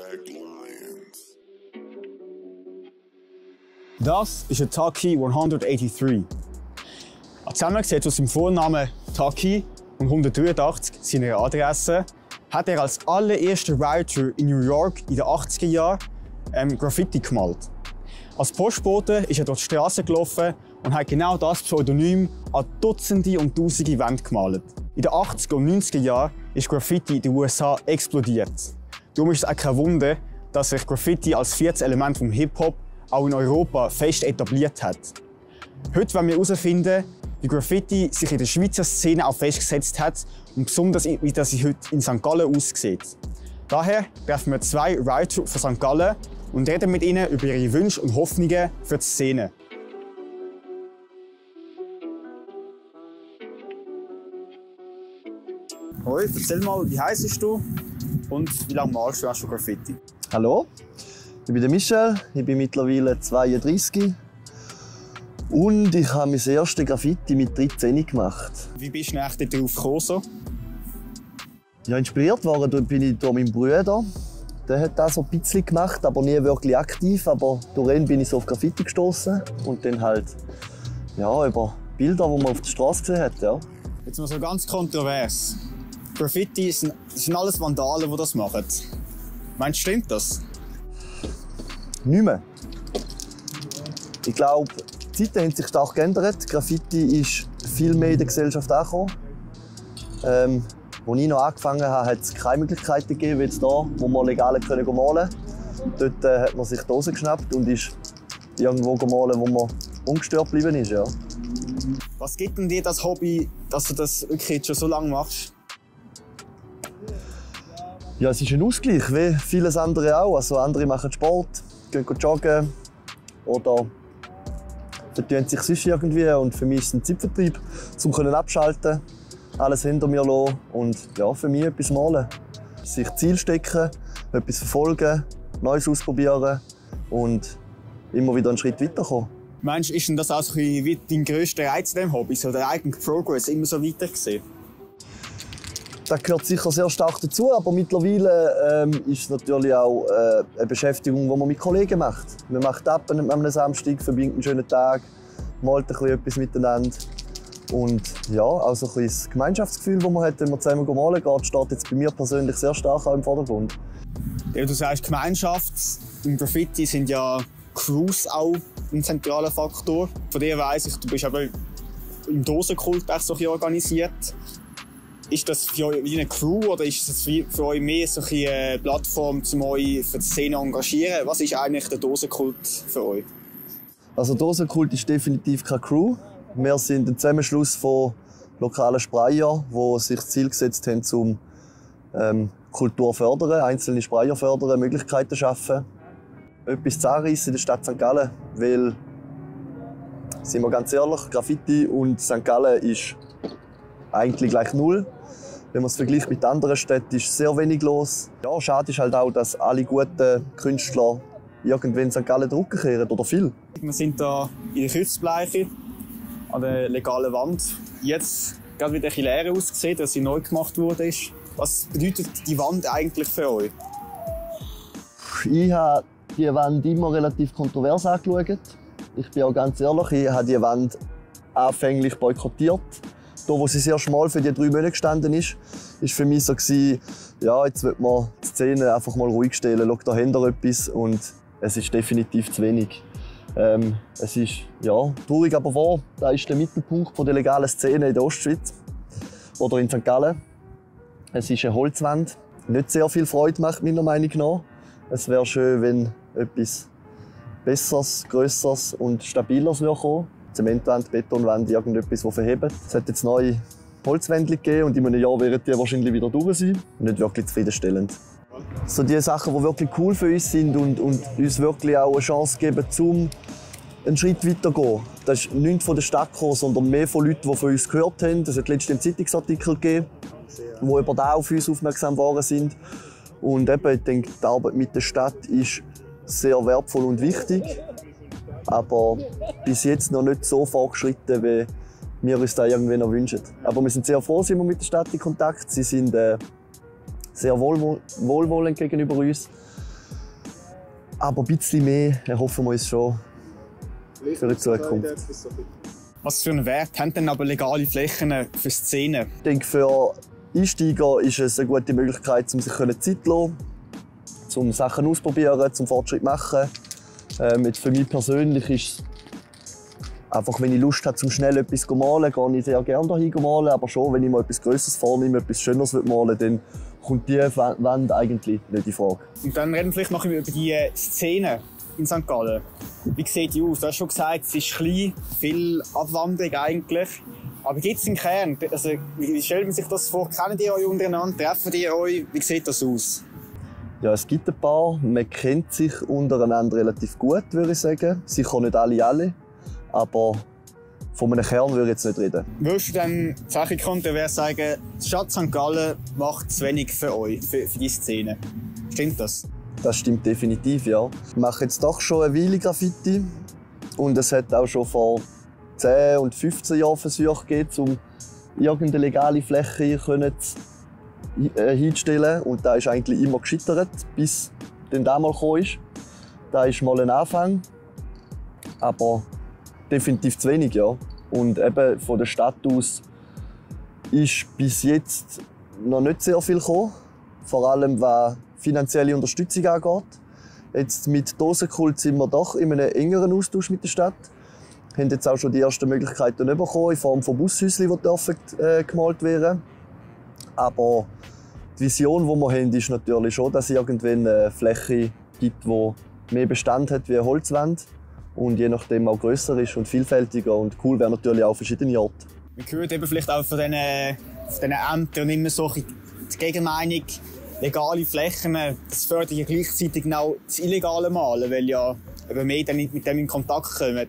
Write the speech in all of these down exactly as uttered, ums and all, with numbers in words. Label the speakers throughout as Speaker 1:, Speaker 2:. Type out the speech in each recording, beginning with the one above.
Speaker 1: Das ist ein Taki hundertdreiundachtzig. Zusammengesetzt aus dem Vornamen Taki und hundertdreiundachtzig seiner Adresse hat er als allererster Writer in New York in den achtziger Jahren ähm, Graffiti gemalt. Als Postbote ist er durch die Straße gelaufen und hat genau das Pseudonym an Dutzende und Tausende Wände gemalt. In den achtziger und neunziger Jahren ist Graffiti in den U S A explodiert. Darum ist es auch kein Wunder, dass sich Graffiti als viertes Element vom Hip-Hop auch in Europa fest etabliert hat. Heute wollen wir herausfinden, wie Graffiti sich in der Schweizer Szene auch festgesetzt hat und besonders wie das heute in Sankt Gallen aussieht. Daher treffen wir zwei Writer von Sankt Gallen und reden mit ihnen über ihre Wünsche und Hoffnungen für die Szene. Hoi, erzähl mal, wie heisst du und wie lange malst du schon Graffiti?
Speaker 2: Hallo, ich bin der Michel, ich bin mittlerweile zweiunddreißig und ich habe mein erstes Graffiti mit dreizehn gemacht.
Speaker 1: Wie bist du eigentlich darauf gekommen? So?
Speaker 2: Ja, inspiriert worden bin ich durch meinen Bruder. Der hat das so ein bisschen gemacht, aber nie wirklich aktiv. Aber durch ihn bin ich so auf Graffiti gestoßen und dann halt ja, über Bilder, die man auf der Straße gesehen hat. Ja.
Speaker 1: Jetzt mal so ganz kontrovers. Graffiti sind, sind alles Vandalen, die das machen. Meinst du, stimmt das?
Speaker 2: Nicht mehr. Ich glaube, die Zeiten haben sich stark geändert. Graffiti ist viel mehr in der Gesellschaft angekommen. Ähm, als ich noch angefangen habe, hat es keine Möglichkeiten gegeben, wie jetzt hier, wo man legal malen konnte. Dort äh, hat man sich die Hose geschnappt und ist irgendwo malen, wo man ungestört geblieben ist. Ja.
Speaker 1: Was gibt denn dir das Hobby, dass du das wirklich schon so lange machst?
Speaker 2: Ja, es ist ein Ausgleich, wie vieles andere auch. Also andere machen Sport, gehen joggen oder vertun sich sonst irgendwie. Und für mich ist es ein Zeitvertreib, um abschalten, alles hinter mir lassen und ja, für mich etwas malen. Sich Ziel stecken, etwas verfolgen, Neues ausprobieren und immer wieder einen Schritt weiterkommen.
Speaker 1: Meinst du, ist denn das auch wie dein grösster Reiz in diesem Hobby, so der eigene Progress immer so weiter gesehen?
Speaker 2: Das gehört sicher sehr stark dazu, aber mittlerweile ähm, ist es natürlich auch äh, eine Beschäftigung, die man mit Kollegen macht. Man macht ab an einem Samstag, verbringt einen schönen Tag, malt ein bisschen etwas miteinander. Und ja, auch so ein bisschen das Gemeinschaftsgefühl, das man hat, wenn man zusammen malen geht, steht jetzt bei mir persönlich sehr stark auch im Vordergrund.
Speaker 1: Ja, du sagst Gemeinschaft, im Graffiti sind ja Crews auch ein zentraler Faktor. Von dir weiss ich, du bist aber im Dosenkult so organisiert. Ist das für euch wie eine Crew oder ist das für euch mehr so eine Plattform, um euch für die Szene zu engagieren? Was ist eigentlich der Dosenkult für euch?
Speaker 2: Also Dosenkult ist definitiv keine Crew. Wir sind ein Zusammenschluss von lokalen Sprayern, die sich das Ziel gesetzt haben, um ähm, Kultur zu fördern, einzelne Sprayer fördern, Möglichkeiten zu schaffen. Etwas zu anreissen in der Stadt Sankt Gallen, weil, sind wir ganz ehrlich, Graffiti und Sankt Gallen ist eigentlich gleich null. Wenn man es vergleicht mit anderen Städten, ist sehr wenig los. Ja, schade ist halt auch, dass alle guten Künstler irgendwann in Sankt Gallen zurückkehren, oder viel.
Speaker 1: Wir sind hier in der Kürzbleiche, an der legalen Wand. Jetzt gerade wieder ein bisschen leer ausgesehen, dass sie neu gemacht wurde. Was bedeutet die Wand eigentlich für euch?
Speaker 2: Ich habe die Wand immer relativ kontrovers angeschaut. Ich bin auch ganz ehrlich, ich habe die Wand anfänglich boykottiert. Da, wo sie sehr schmal für die drei Monate gestanden ist, war für mich so, ja, jetzt wird man die Szene einfach mal ruhig stellen. Schau, da haben wir etwas und es ist definitiv zu wenig. Ähm, es ist ja, traurig, aber wahr. Das ist der Mittelpunkt der legalen Szene in der Ostschweiz oder in Sankt Gallen. Es ist eine Holzwand, die nicht sehr viel Freude macht, meiner Meinung nach. Es wäre schön, wenn etwas Besseres, Grösseres und Stabileres kommen. Zementwand, Betonwand, irgendetwas, das verhebt. Es hat jetzt neue Holzwände gegeben und in einem Jahr werden die wahrscheinlich wieder durch sein. Nicht wirklich zufriedenstellend. So die Sachen, die wirklich cool für uns sind und, und uns wirklich auch eine Chance geben, um einen Schritt weiter zu gehen. Das ist nicht von der Stadt gekommen, sondern mehr von Leuten, die von uns gehört haben. Es hat letztens einen Zeitungsartikel gegeben, wo über das auf uns aufmerksam geworden sind. Und eben, ich denke, die Arbeit mit der Stadt ist sehr wertvoll und wichtig. Aber bis jetzt noch nicht so fortgeschritten, wie wir uns das irgendwie noch wünschen. Aber wir sind sehr froh, sind wir mit der Stadt in Kontakt. Sie sind äh, sehr wohlwoll wohlwollend gegenüber uns. Aber ein bisschen mehr erhoffen wir uns schon für die Zukunft.
Speaker 1: Was für einen Wert haben denn aber legale Flächen für Szenen?
Speaker 2: Ich denke, für Einsteiger ist es eine gute Möglichkeit, um sich Zeit zu lassen, um Sachen auszuprobieren, zum Fortschritt zu machen. Ähm, jetzt für mich persönlich ist es einfach, wenn ich Lust habe, zum schnell etwas zu malen, gehe ich sehr gerne dahin malen. Aber schon, wenn ich mal etwas Größeres vornehme, etwas Schöneres malen will, dann kommt die Wand eigentlich nicht in Frage.
Speaker 1: Und dann reden wir vielleicht noch über die Szene in Sankt Gallen. Wie sieht die aus? Du hast schon gesagt, es ist klein, viel Abwanderung eigentlich. Aber gibt es einen Kern? Also, wie stellt man sich das vor? Kennen die euch untereinander? Treffen die euch? Wie sieht das aus?
Speaker 2: Ja, es gibt ein paar. Man kennt sich untereinander relativ gut, würde ich sagen. Sicher nicht alle, alle. Aber von einem Kern würde ich jetzt nicht reden.
Speaker 1: Würdest du dann Sache kontrovers sagen, die Stadt Sankt Gallen macht zu wenig für euch, für, für die Szene? Stimmt das?
Speaker 2: Das stimmt definitiv, ja. Ich mache jetzt doch schon eine Weile Graffiti. Und es hat auch schon vor zehn und fünfzehn Jahren Versuche gegeben, um irgendeine legale Fläche hinzustellen. Und da ist eigentlich immer gescheitert, bis dann da mal gekommen ist. Da ist mal ein Anfang. Aber definitiv zu wenig, ja. Und eben von der Stadt aus ist bis jetzt noch nicht sehr viel gekommen. Vor allem was finanzielle Unterstützung angeht. Jetzt mit Dosenkult sind wir doch in einem engeren Austausch mit der Stadt. Wir haben jetzt auch schon die ersten Möglichkeiten bekommen, in Form von Bushäuschen, die dürfen, äh, gemalt werden. Aber die Vision, die wir haben, ist natürlich schon, dass es irgendwann eine Fläche gibt, die mehr Bestand hat wie eine Holzwand. Und je nachdem auch grösser ist und vielfältiger. Und cool wäre natürlich auch verschiedene Orte.
Speaker 1: Man hört eben vielleicht auch von diesen, von diesen Ämtern immer so die Gegenmeinung, legale Flächen, das fördert ja gleichzeitig auch das illegale Malen, weil ja eben mehr dann mit dem in Kontakt kommen.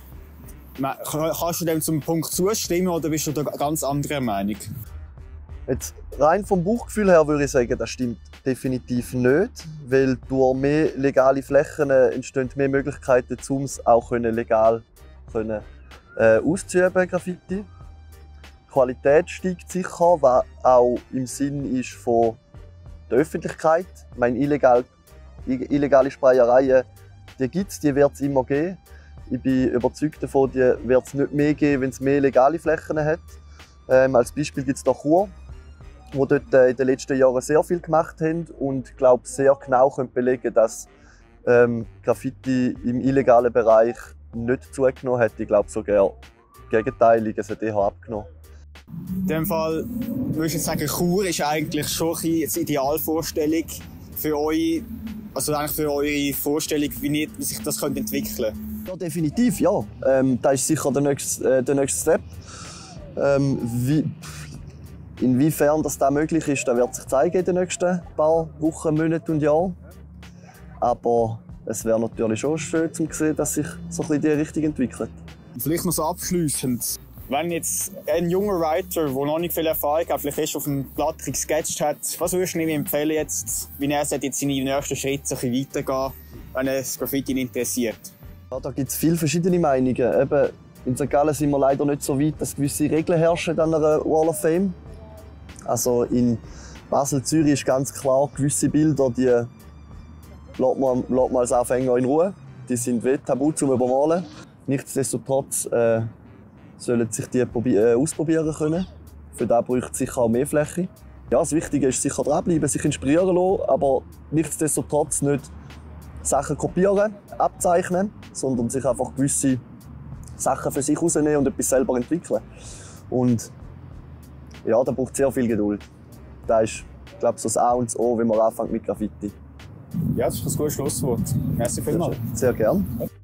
Speaker 1: Kannst du dem zum Punkt zustimmen oder bist du da ganz anderer Meinung?
Speaker 2: Jetzt, rein vom Bauchgefühl her würde ich sagen, das stimmt definitiv nicht, weil durch mehr legale Flächen entstehen mehr Möglichkeiten, um es auch legal können, äh, auszuüben, Graffiti. Die Qualität steigt sicher, was auch im Sinn ist von der Öffentlichkeit. Ich meine, illegal, illegale Sprayereien, die gibt es, die wird es immer geben. Ich bin überzeugt davon, die wird es nicht mehr geben, wenn es mehr legale Flächen hat. Ähm, als Beispiel gibt es da Chur, die dort äh, in den letzten Jahren sehr viel gemacht haben und glaube sehr genau können belegen, dass ähm, Graffiti im illegalen Bereich nicht zugenommen hat. Ich glaube sogar gegenteilig, es hat eher abgenommen.
Speaker 1: In diesem Fall würde ich jetzt sagen, Chur ist eigentlich schon die Idealvorstellung für euch, also eigentlich für eure Vorstellung, wie sich das entwickeln könnte.
Speaker 2: Ja, definitiv, ja. Ähm, das ist sicher der nächste, äh, der nächste Step. Ähm, wie, inwiefern das da möglich ist, das wird sich zeigen in den nächsten paar Wochen, Monaten und Jahren. Aber es wäre natürlich schon schön zu sehen, dass sich so ein bisschen die Richtung entwickelt.
Speaker 1: Vielleicht noch so abschliessend. Wenn jetzt ein junger Writer, der noch nicht viel Erfahrung hat, vielleicht erst auf einem Blatt gesketcht hat, was würdest du ihm empfehlen, jetzt, wie er jetzt seine nächsten Schritte ein bisschen weitergehen, wenn er das Graffiti interessiert?
Speaker 2: Ja, da gibt es viele verschiedene Meinungen. Eben, in Sankt Gallen sind wir leider nicht so weit, dass gewisse Regeln herrschen an einer Wall of Fame. Also in Basel, Zürich ist ganz klar, gewisse Bilder, die lässt man, lässt man als Anfänger in Ruhe. Die sind weh tabu zum Übermalen. Nichtsdestotrotz äh, sollen sich die äh, ausprobieren können. Für das braucht es sicher auch mehr Fläche. Ja, das Wichtige ist sicher dranbleiben, sich inspirieren lassen, aber nichtsdestotrotz nicht Sachen kopieren, abzeichnen, sondern sich einfach gewisse Sachen für sich rausnehmen und etwas selber entwickeln. Und ja, da braucht es sehr viel Geduld. Das ist, glaube ich, so das A und das O, wenn man anfängt mit Graffiti.
Speaker 1: Ja, das ist ein gutes Schlusswort. Merci vielmals.
Speaker 2: Sehr gerne.